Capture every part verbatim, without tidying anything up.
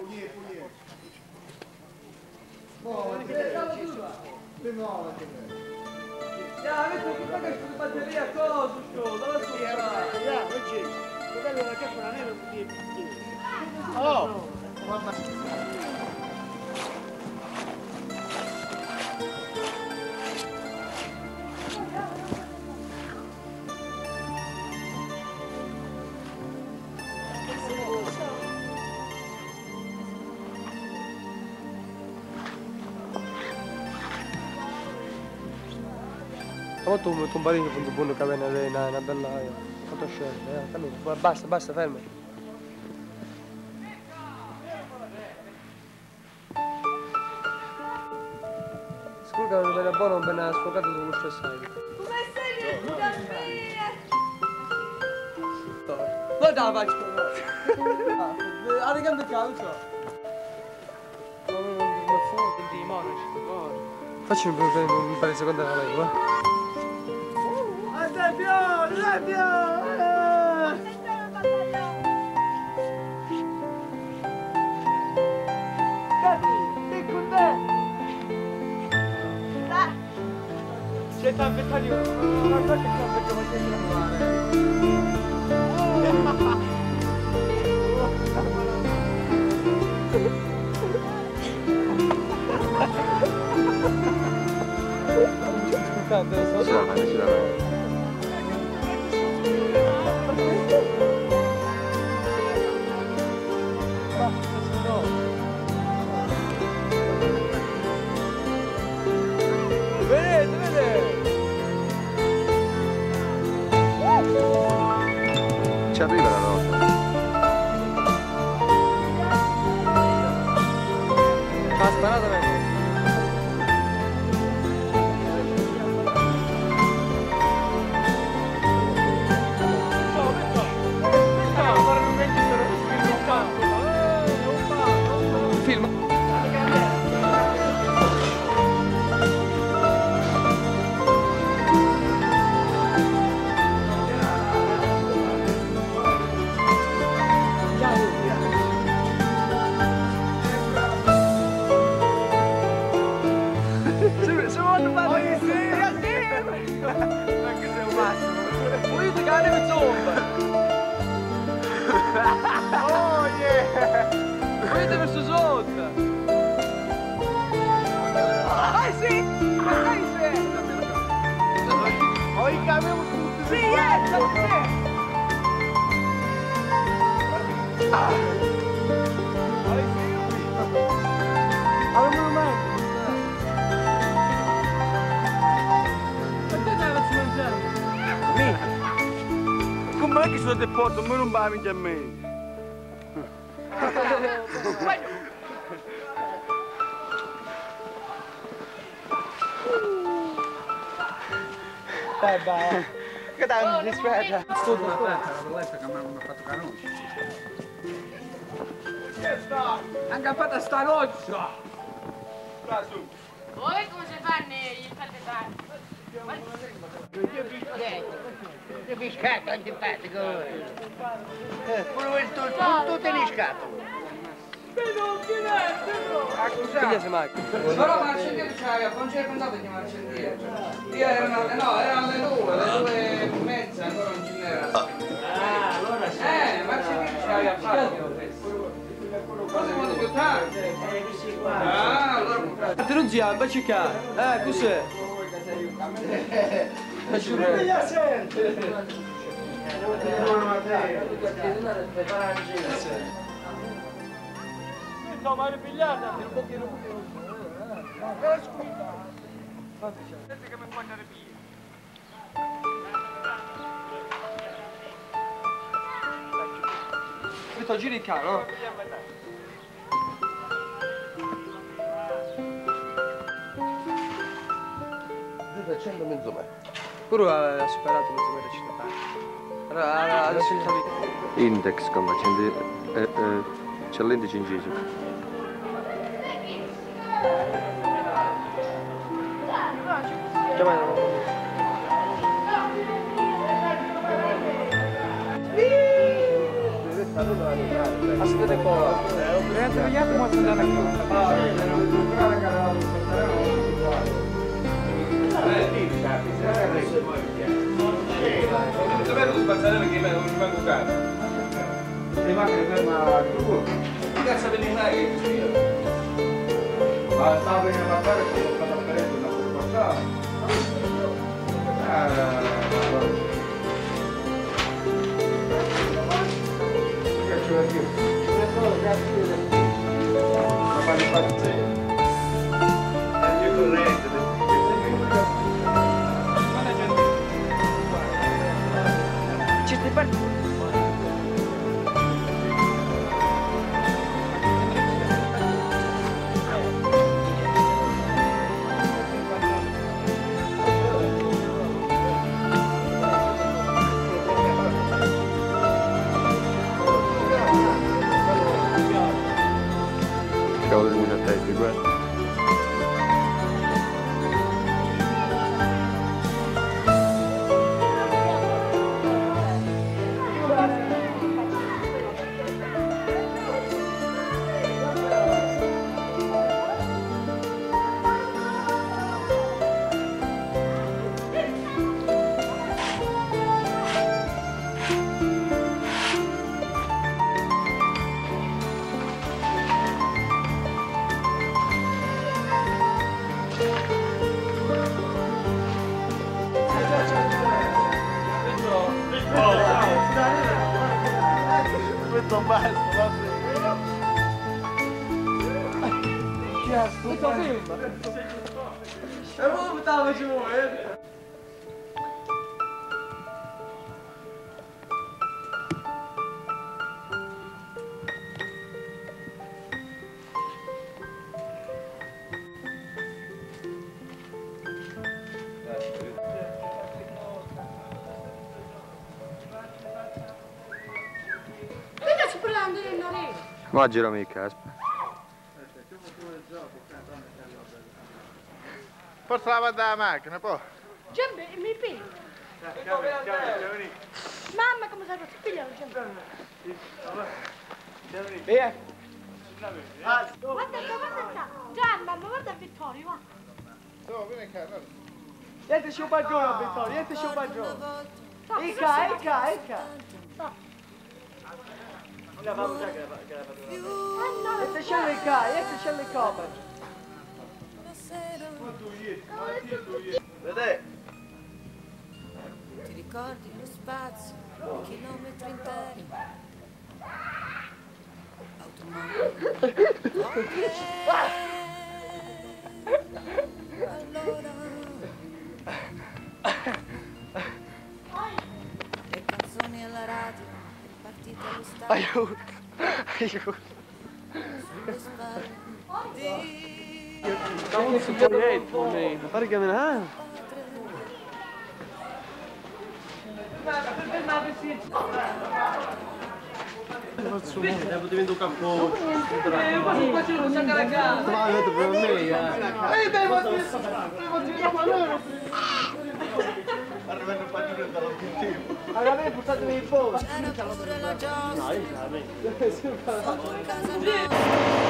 Ja, avete che fare questa batteria cosa, sto, dove sono? Ja, non c'è. Dove la che non è di. Oh! Mamma. Ma tu un barino con buono che viene una, una bella fotoscena, eh, allora, basta, basta, ferma. Sicuro che non viene buono, non viene sfocato su questo assai. Come sei venuto? Guarda la faccia! Ha regalato il calcio! Di monaci, facci un paio di secondi alla lingua. Addio, addio! Catti, sei con te? C'è tante cani, ma guarda che cosa che voglio trovare. Scusate, lo so. Vedete, vedete! Ci arriva la notte. Ha sparato lei. Oh yeah! Vedete verso sotto! Ah sì! Dai sì! Oh, i camion tutti! Sì, ecco! Ah! Allora mai! Ma te dai faccio mangiare? Mi! Com'è che sono del porto? Ma non va a mangiare a me! Dai, vai. Che dai, mi dispiace. Scusa, aspetta, l'ho letto che mi hanno fatto canocchio. Che sta? Anche fatta sta noccia! Voi come si fanno gli fate fare? Che biscatto antipatico! Pure il tuo, tutto teniscato! Ah, Che sei mai? Però Marcelliere c'aveva, non c'era pensato di Marcelliere. Io erano, no, erano le due, le due e mezza, ancora non ce n'era. Ah, allora sì. Eh, Marcelliere c'aveva fatto. Cosa molto più tardi? Ah, allora... Te non zia, un bacica. Eh, cos'è? Non mi la sente! No, ma è pigliata! Un pochino, un pochino. Eh, scusa! Senti che mi può andare via. Questo giri il carro. duecento mezzo metro. Pure ha superato mezzo metro ci sta. Allora, adesso il capito. Index con accenti, eh, eh, c'è l'indice inciso. Chiamate. Aspetta un po'. Niente tagliato, ma sono andata a casa. Dov'è lo spazzarello che non mi manco caro? Le macchine ferma tu. Che cazzo vedi mai che ti spiro? Ma stava bene a fare e sono stato a Pareto da poco passato. Ah, che ci vuoi dire? Ma fai impazzire. È più corrente. Ci stai partendo? Cavolo di una testa, guarda. Questo basta, va bene. Questo film? E voi stavo ci muovendo. Ma gira mica, aspetta. Forza la vada la macchina, poi. Giambe, mi pigli. Mamma, come sei fatto? Piglialo, Giambe. Via. Guarda, guarda, guarda. Giamma, ma guarda Vittorio, va. No, vieni qua, no. Niente ci un baggione, Vittorio, niente ci un baggione. Ecca, ecca, ecca. Niente c'è le ca, niente c'è le copre. Vedete? Ti ricordi lo spazio, chilometri interi, automobili, allora le canzoni alla radio, le partite allo stadio, Aiuto, aiuto. sulle spalle di Stavo su progetto, ma pare che me ne Devo diventare un campo. Eh, ma se faccio non sacca la casa. Ma avete per me, eh. Ehi, devo dire. Arrivando a partire dall'obiettivo. Allora me portatemi il posto. c'era pure la giostra, No, io ce l'avevo. sotto casa nostra.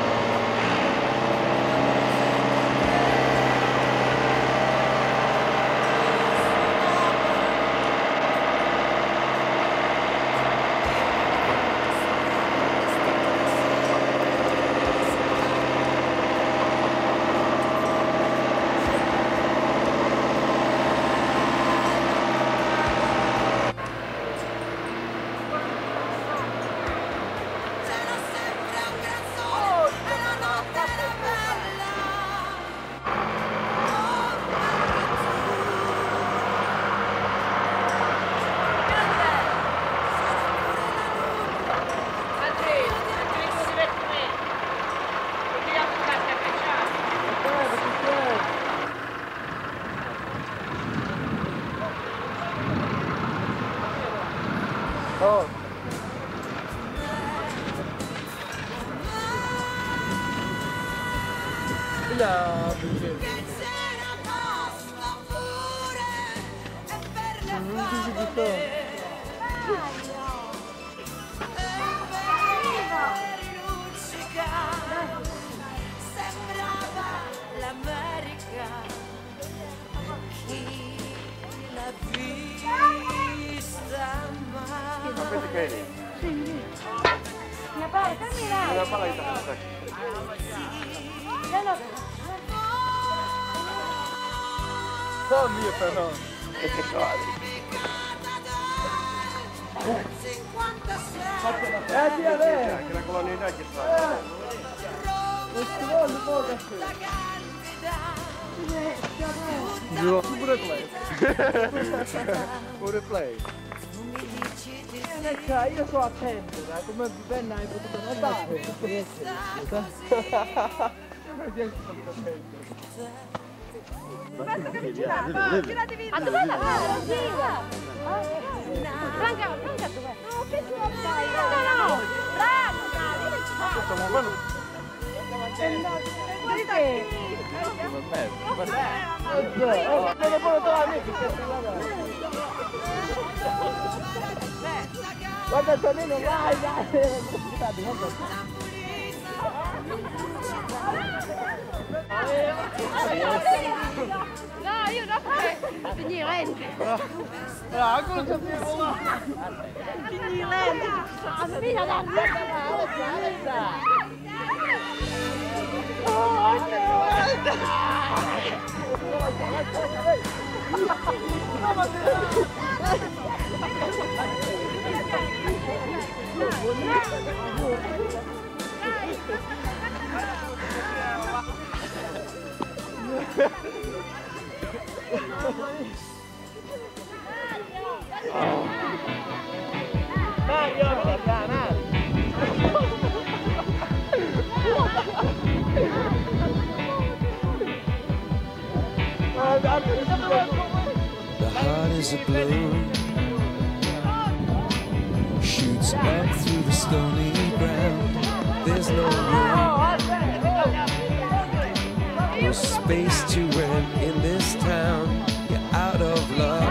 Oh. Via, perché? Non dici di to. una palla di testa. Non mio però. Che te cori. Eh, sì, è vero. Che la colonnità che fa. Non si vuole poco. Giuro. Pure play. Pure play. Eh, io sono attento, dai, come ben hai potuto notare. A dov'è la gara? Franca, Franca dov'è? No, che tu non stai? No, no, Franca, guarda Tonino, vai, dai! no, io non posso finire niente. Ah, cosa sapevo là? Finire niente. Ah, mi viene da Mario, vieni qua, Mario! The heart is a balloon, shoots up through the stony ground. There's no room, no space to rent in this town. You're out of luck,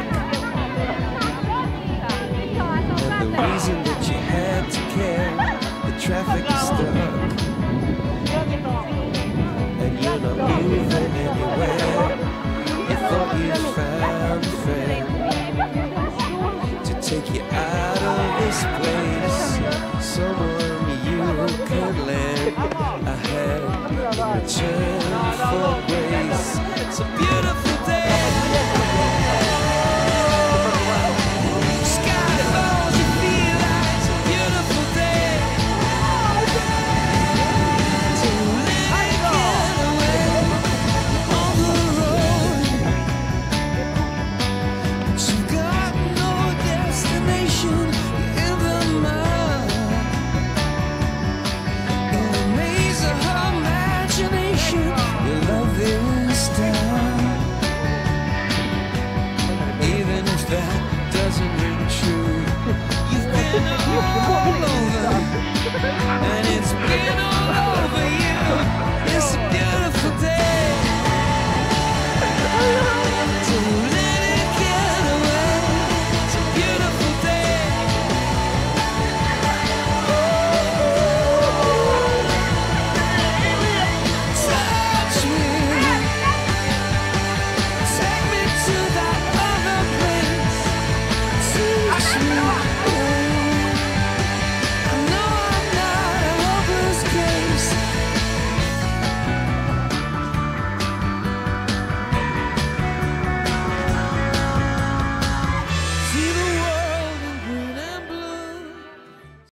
and the reason that you had to care, the traffic is stuck, and you're not moving anywhere. You thought you found a friend to take you out of this place, someone you could lend a hand in return for grace. So